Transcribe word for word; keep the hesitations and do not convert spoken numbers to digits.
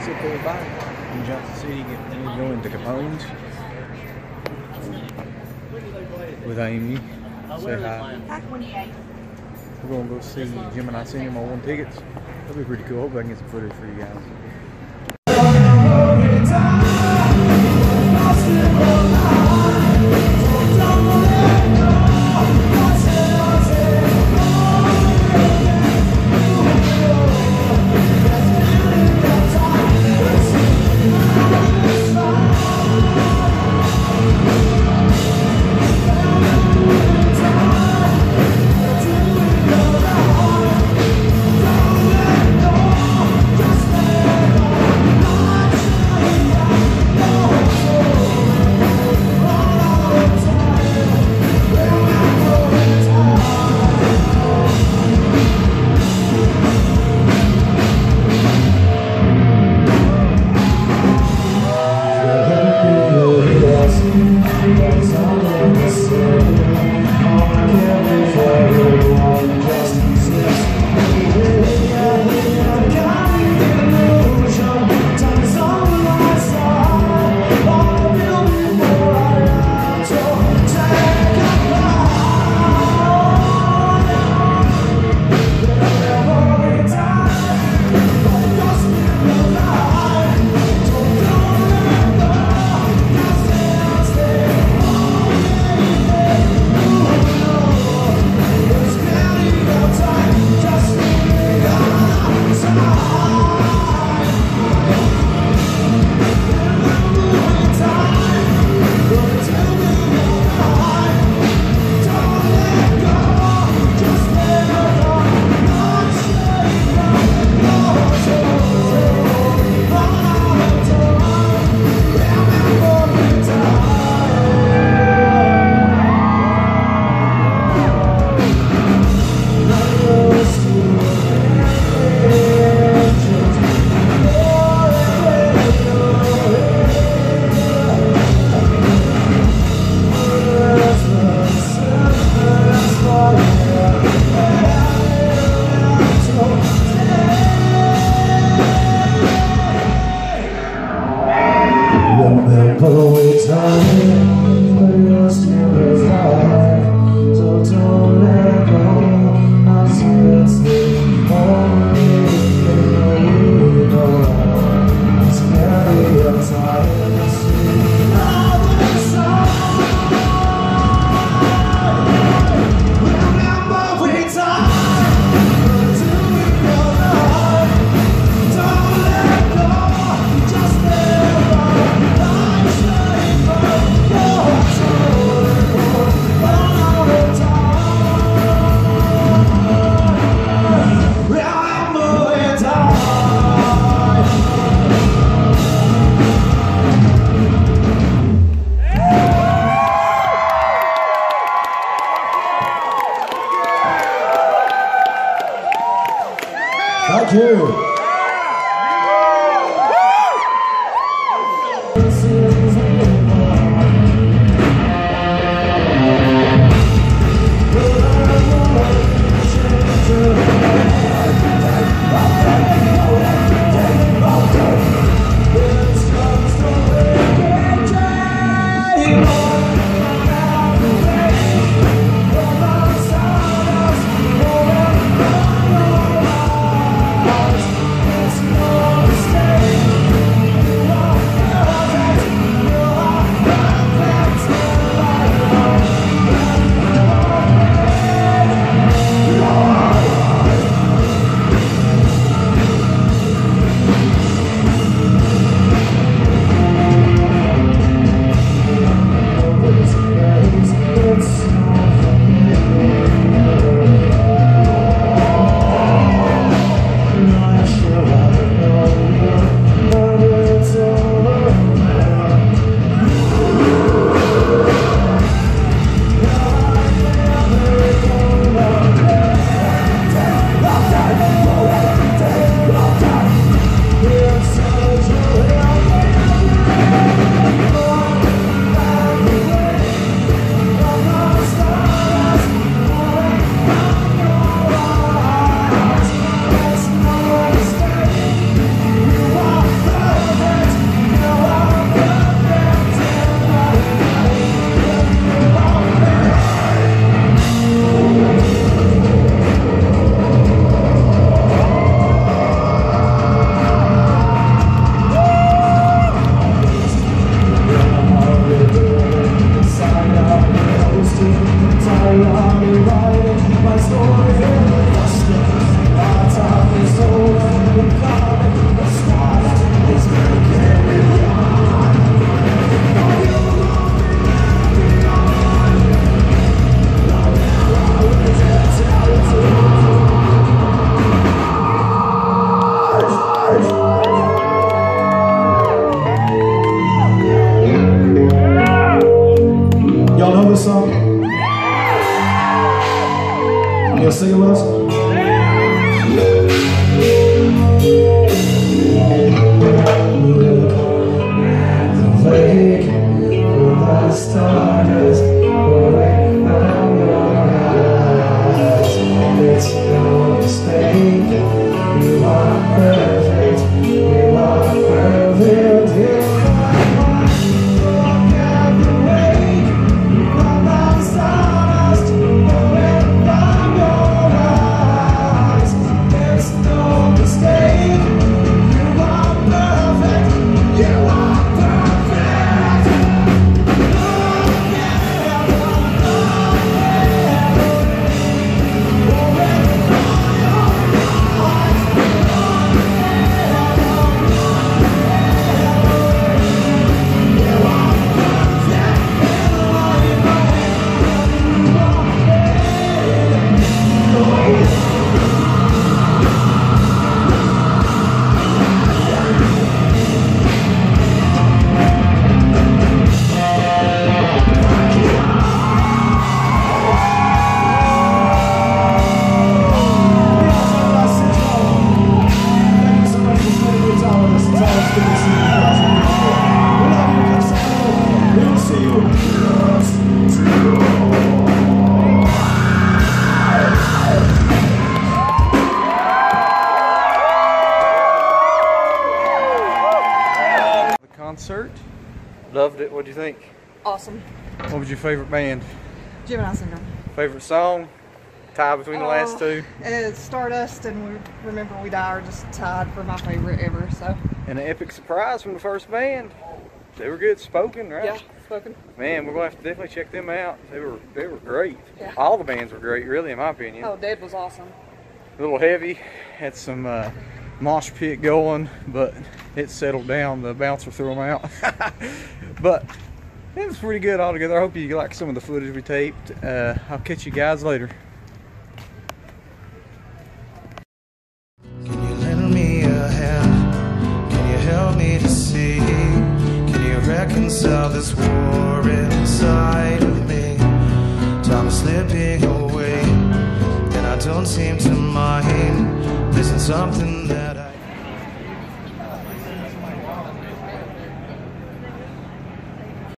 sit there by in Johnson City, get, we're going to Capone's with Amy. Say hi. We're going to go see Gemini Syndrome on one tickets. That'll be pretty cool. Hope I can get some footage for you guys. Yeah. Concert. Loved it. What do you think? Awesome. What was your favorite band? Gemini Syndrome. Favorite song? Tie between the uh, last two? It's Stardust and We Remember We Die are just tied for my favorite ever. So. And an epic surprise from the first band. They were good spoken, right? Yeah, spoken. Man, we're gonna have to definitely check them out. They were they were great. Yeah. All the bands were great, really, in my opinion. Oh, Dead was awesome. A little heavy. Had some uh, mosh pit going, but it settled down. The bouncer threw them out. But it was pretty good altogether. I hope you like some of the footage we taped. Uh, I'll catch you guys later. Can you lend me a hand? Can you help me to see? Can you reconcile this war inside of me? Time is slipping away, and I don't seem to mind missing something that I